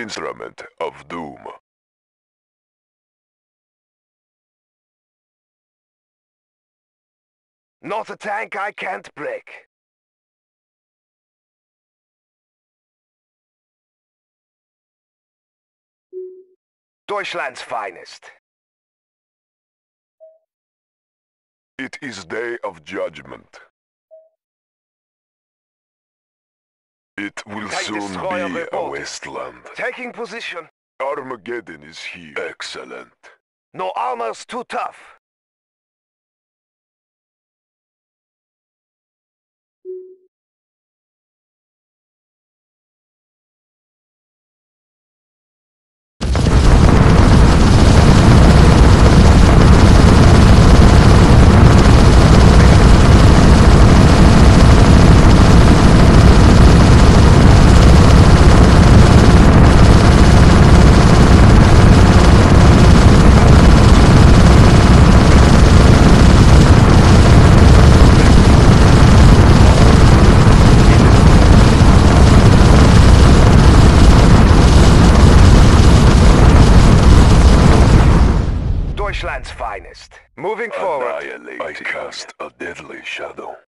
instrument of doom. Not a tank I can't break. Deutschland's finest. It is day of judgment. It will Tank soon destroyer be a reported. wasteland. Taking position. Armageddon is here. Excellent. No armor's too tough. Deutschland's finest. Moving forward. Annihilate. I cast a deadly shadow.